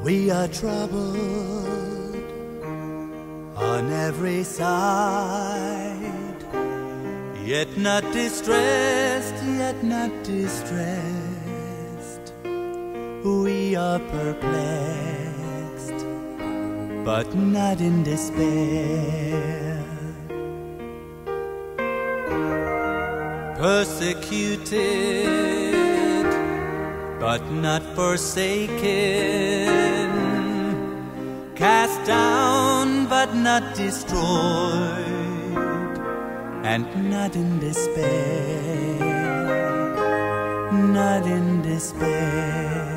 We are troubled on every side, yet not distressed, yet not distressed. We are perplexed, but not in despair. Persecuted, but not forsaken. Cast down, but not destroyed, and not in despair, not in despair.